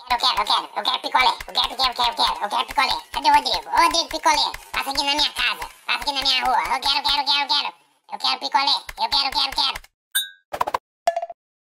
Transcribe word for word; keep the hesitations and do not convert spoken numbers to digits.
Eu quero, eu quero, eu quero picolé. Eu quero, eu quero, eu quero, eu quero, eu quero picolé. Cadê o Rodrigo? Ô, Rodrigo, picolé. Passa aqui na minha casa. Passa aqui na minha rua. Eu quero, eu quero, eu quero, eu quero. Eu quero picolé. Eu quero, eu quero, eu quero.